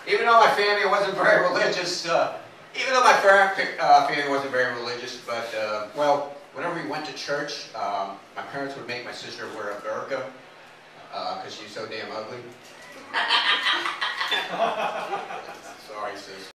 Even though my family wasn't very religious, but well, whenever we went to church, my parents would make my sister wear a burka because she's so damn ugly. Sorry, sis.